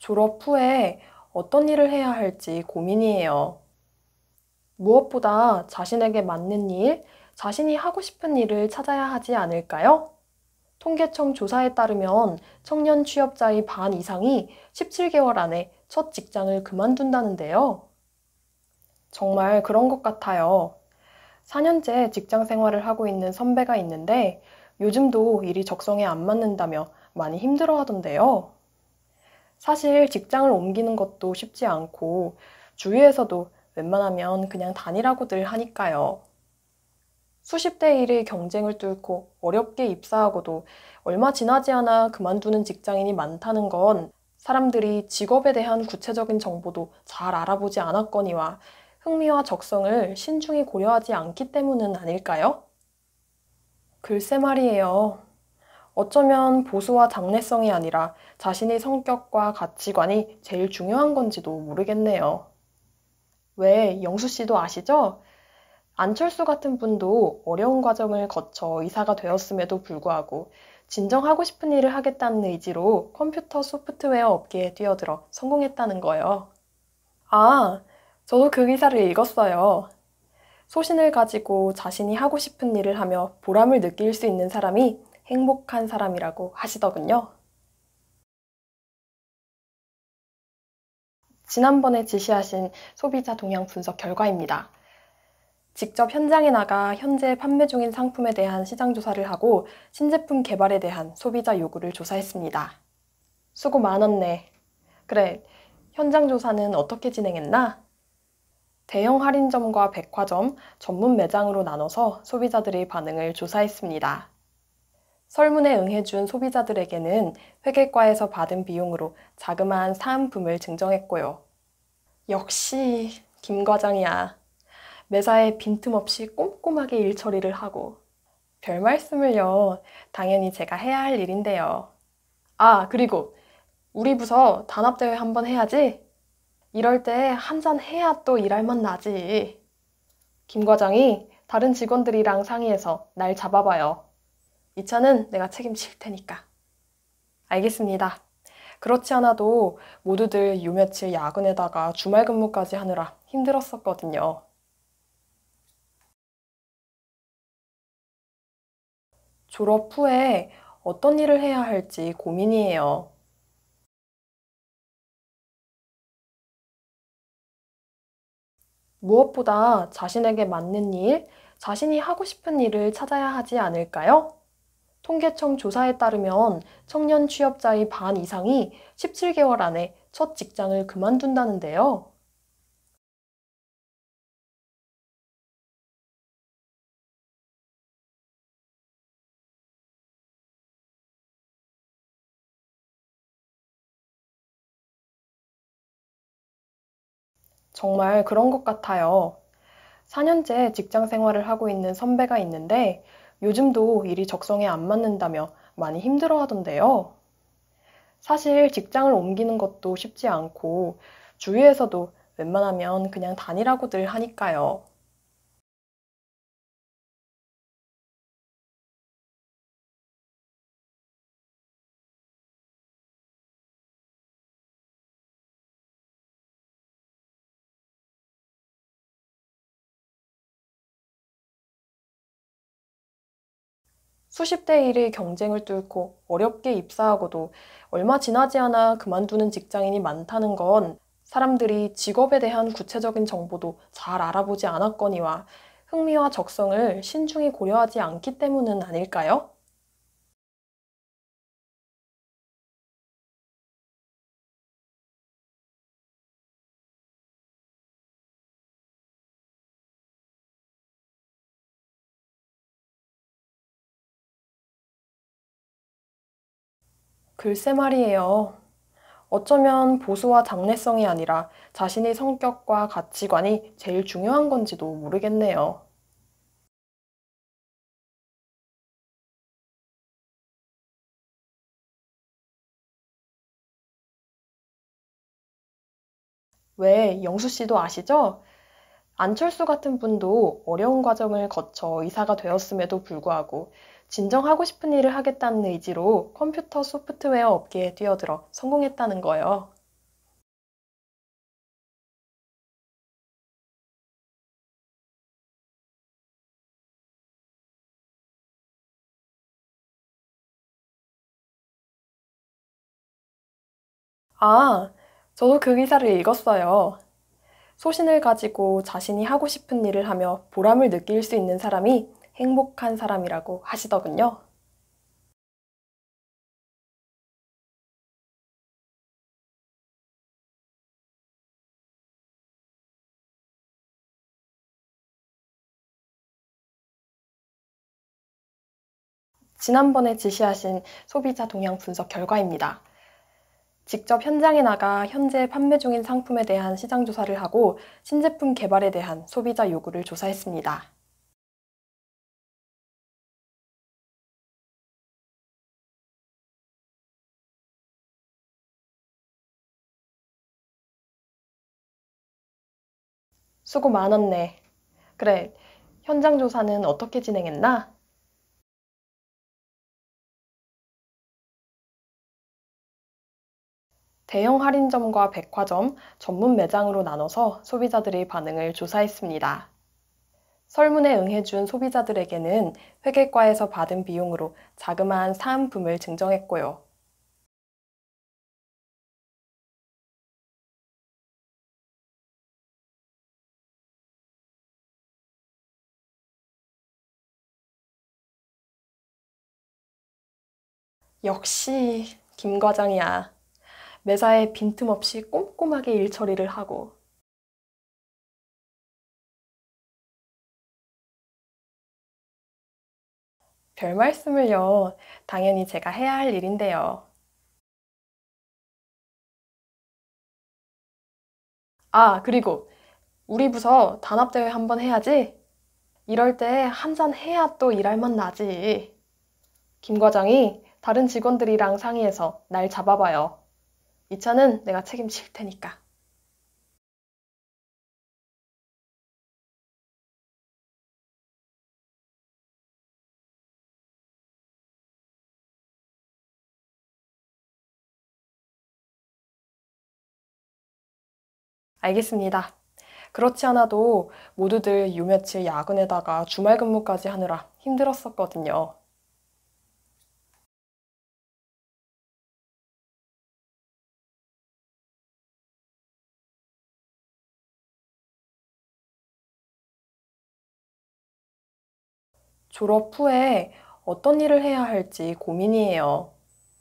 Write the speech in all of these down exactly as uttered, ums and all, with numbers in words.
졸업 후에 어떤 일을 해야 할지 고민이에요. 무엇보다 자신에게 맞는 일, 자신이 하고 싶은 일을 찾아야 하지 않을까요? 통계청 조사에 따르면 청년 취업자의 반 이상이 십칠 개월 안에 첫 직장을 그만둔다는데요. 정말 그런 것 같아요. 사 년째 직장 생활을 하고 있는 선배가 있는데 요즘도 일이 적성에 안 맞는다며 많이 힘들어 하던데요. 사실 직장을 옮기는 것도 쉽지 않고 주위에서도 웬만하면 그냥 다니라고들 하니까요. 수십 대 일의 경쟁을 뚫고 어렵게 입사하고도 얼마 지나지 않아 그만두는 직장인이 많다는 건 사람들이 직업에 대한 구체적인 정보도 잘 알아보지 않았거니와 흥미와 적성을 신중히 고려하지 않기 때문은 아닐까요? 글쎄 말이에요. 어쩌면 보수와 장래성이 아니라 자신의 성격과 가치관이 제일 중요한 건지도 모르겠네요. 왜 영수 씨도 아시죠? 안철수 같은 분도 어려운 과정을 거쳐 의사가 되었음에도 불구하고 진정하고 싶은 일을 하겠다는 의지로 컴퓨터 소프트웨어 업계에 뛰어들어 성공했다는 거예요. 아, 저도 그 기사를 읽었어요. 소신을 가지고 자신이 하고 싶은 일을 하며 보람을 느낄 수 있는 사람이 행복한 사람이라고 하시더군요. 지난번에 지시하신 소비자 동향 분석 결과입니다. 직접 현장에 나가 현재 판매 중인 상품에 대한 시장 조사를 하고 신제품 개발에 대한 소비자 요구를 조사했습니다. 수고 많았네. 그래, 현장 조사는 어떻게 진행했나? 대형 할인점과 백화점, 전문 매장으로 나눠서 소비자들의 반응을 조사했습니다. 설문에 응해준 소비자들에게는 회계과에서 받은 비용으로 자그마한 사은품을 증정했고요. 역시 김 과장이야. 매사에 빈틈없이 꼼꼼하게 일 처리를 하고. 별 말씀을요. 당연히 제가 해야 할 일인데요. 아, 그리고 우리 부서 단합대회 한번 해야지. 이럴 때 한잔 해야 또 일할 맛 나지. 김 과장이 다른 직원들이랑 상의해서 날 잡아봐요. 이 차는 내가 책임질 테니까. 알겠습니다. 그렇지 않아도 모두들 요 며칠 야근에다가 주말 근무까지 하느라 힘들었었거든요. 졸업 후에 어떤 일을 해야 할지 고민이에요. 무엇보다 자신에게 맞는 일, 자신이 하고 싶은 일을 찾아야 하지 않을까요? 통계청 조사에 따르면 청년 취업자의 반 이상이 십칠 개월 안에 첫 직장을 그만둔다는데요. 정말 그런 것 같아요. 사 년째 직장 생활을 하고 있는 선배가 있는데 요즘도 일이 적성에 안 맞는다며 많이 힘들어 하던데요. 사실 직장을 옮기는 것도 쉽지 않고 주위에서도 웬만하면 그냥 다니라고들 하니까요. 수십 대 일의 경쟁을 뚫고 어렵게 입사하고도 얼마 지나지 않아 그만두는 직장인이 많다는 건 사람들이 직업에 대한 구체적인 정보도 잘 알아보지 않았거니와 흥미와 적성을 신중히 고려하지 않기 때문은 아닐까요? 글쎄 말이에요. 어쩌면 보수와 장래성이 아니라 자신의 성격과 가치관이 제일 중요한 건지도 모르겠네요. 왜 영수 씨도 아시죠? 안철수 같은 분도 어려운 과정을 거쳐 의사가 되었음에도 불구하고 진정하고 싶은 일을 하겠다는 의지로 컴퓨터 소프트웨어 업계에 뛰어들어 성공했다는 거예요. 아, 저도 그 기사를 읽었어요. 소신을 가지고 자신이 하고 싶은 일을 하며 보람을 느낄 수 있는 사람이 행복한 사람이라고 하시더군요. 지난번에 지시하신 소비자 동향 분석 결과입니다. 직접 현장에 나가 현재 판매 중인 상품에 대한 시장 조사를 하고 신제품 개발에 대한 소비자 요구를 조사했습니다. 수고 많았네. 그래, 현장 조사는 어떻게 진행했나? 대형 할인점과 백화점, 전문 매장으로 나눠서 소비자들의 반응을 조사했습니다. 설문에 응해준 소비자들에게는 회계과에서 받은 비용으로 자그마한 사은품을 증정했고요. 역시 김 과장이야. 매사에 빈틈없이 꼼꼼하게 일 처리를 하고. 별 말씀을요. 당연히 제가 해야 할 일인데요. 아, 그리고 우리 부서 단합대회 한번 해야지. 이럴 때 한 잔 해야 또 일할 맛 나지. 김 과장이 다른 직원들이랑 상의해서 날 잡아봐요. 이 차는 내가 책임질 테니까. 알겠습니다. 그렇지 않아도 모두들 요 며칠 야근에다가 주말 근무까지 하느라 힘들었었거든요. 졸업 후에 어떤 일을 해야 할지 고민이에요.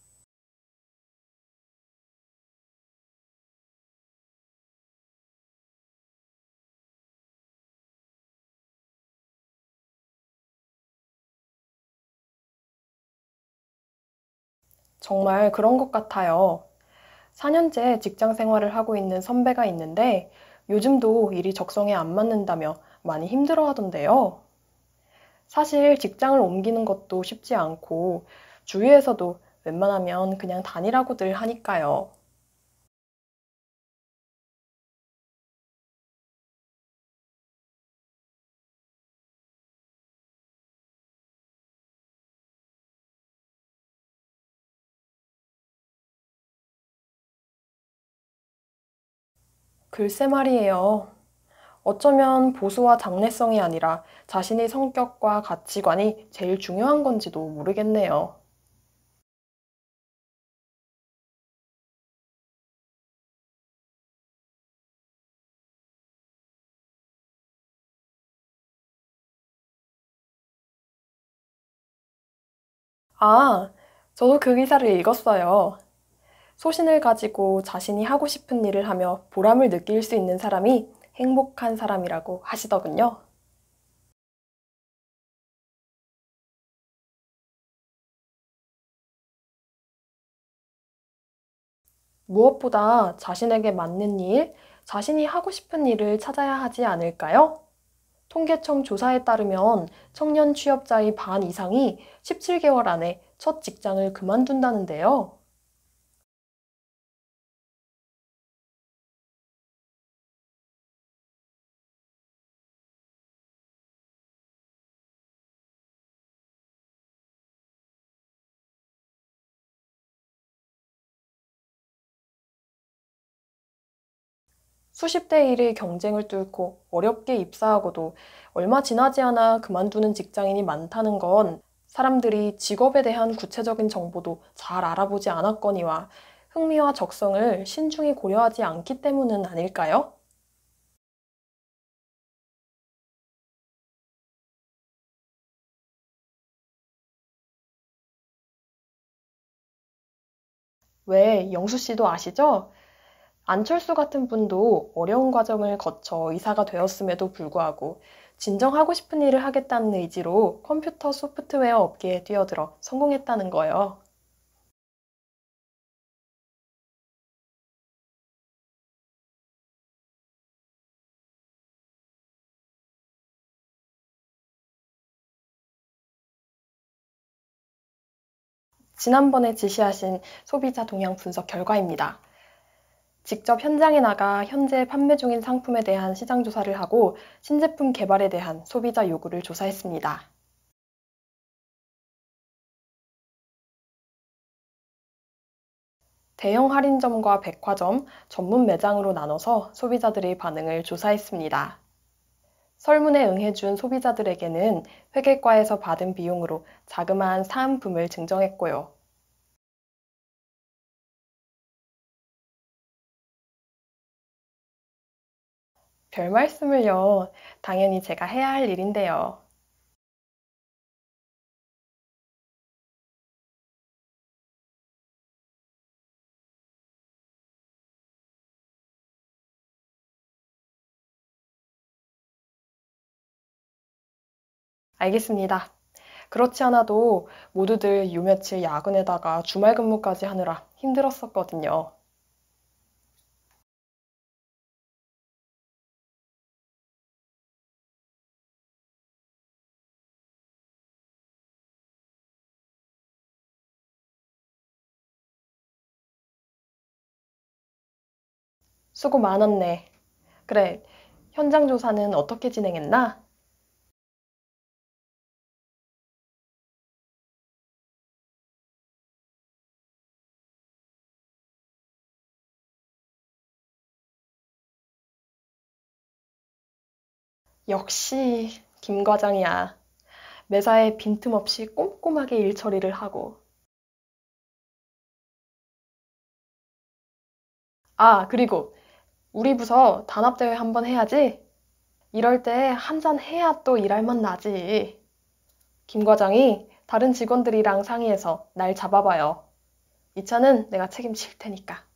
정말 그런 것 같아요. 사 년째 직장 생활을 하고 있는 선배가 있는데 요즘도 일이 적성에 안 맞는다며 많이 힘들어 하던데요. 사실 직장을 옮기는 것도 쉽지 않고 주위에서도 웬만하면 그냥 다니라고들 하니까요. 글쎄 말이에요. 어쩌면 보수와 장래성이 아니라 자신의 성격과 가치관이 제일 중요한 건지도 모르겠네요. 아, 저도 그 기사를 읽었어요. 소신을 가지고 자신이 하고 싶은 일을 하며 보람을 느낄 수 있는 사람이 행복한 사람이라고 하시더군요. 무엇보다 자신에게 맞는 일, 자신이 하고 싶은 일을 찾아야 하지 않을까요? 통계청 조사에 따르면 청년 취업자의 반 이상이 십칠 개월 안에 첫 직장을 그만둔다는데요. 수십 대 일의 경쟁을 뚫고 어렵게 입사하고도 얼마 지나지 않아 그만두는 직장인이 많다는 건 사람들이 직업에 대한 구체적인 정보도 잘 알아보지 않았거니와 흥미와 적성을 신중히 고려하지 않기 때문은 아닐까요? 왜, 영수 씨도 아시죠? 안철수 같은 분도 어려운 과정을 거쳐 의사가 되었음에도 불구하고 진정 하고 싶은 일을 하겠다는 의지로 컴퓨터 소프트웨어 업계에 뛰어들어 성공했다는 거예요. 지난번에 지시하신 소비자 동향 분석 결과입니다. 직접 현장에 나가 현재 판매 중인 상품에 대한 시장 조사를 하고 신제품 개발에 대한 소비자 요구를 조사했습니다. 대형 할인점과 백화점, 전문 매장으로 나눠서 소비자들의 반응을 조사했습니다. 설문에 응해준 소비자들에게는 회계과에서 받은 비용으로 자그마한 사은품을 증정했고요. 별 말씀을요. 당연히 제가 해야 할 일인데요. 알겠습니다. 그렇지 않아도 모두들 요 며칠 야근에다가 주말 근무까지 하느라 힘들었었거든요. 수고 많았네. 그래, 현장 조사는 어떻게 진행했나? 역시 김 과장이야. 매사에 빈틈없이 꼼꼼하게 일 처리를 하고. 아, 그리고 우리 부서 단합대회 한번 해야지. 이럴 때 한 잔 해야 또 일할 맛 나지. 김 과장이 다른 직원들이랑 상의해서 날 잡아봐요. 이 차는 내가 책임질 테니까.